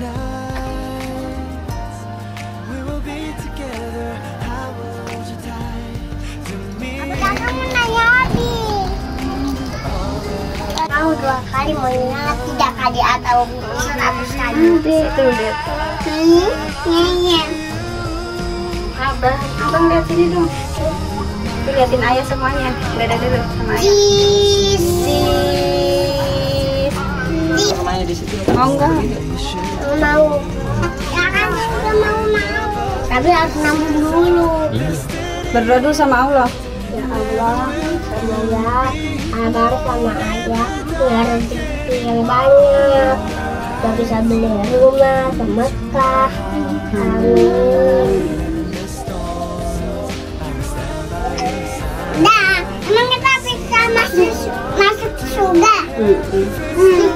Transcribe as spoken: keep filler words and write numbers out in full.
Mau dua kali, mau ingat tiga kali atau seratus kali. Tuh lihat. Hmm, iya. Abang, abang lihat sini dong. Tuh liatin ayah semuanya. Beda dulu sama ayah. Cheese. Cheese. Namanya di situ. Mau enggak? Mau. Ya kan udah mau mau. Tapi harus nabung dulu. Berdoa dulu sama Allah. Ya Allah, semoga abang sama ayah punya rezeki yang banyak, gak bisa beli rumah ke Mekah. Amin. Dah, emang kita bisa masuk masuk surga? Hmm.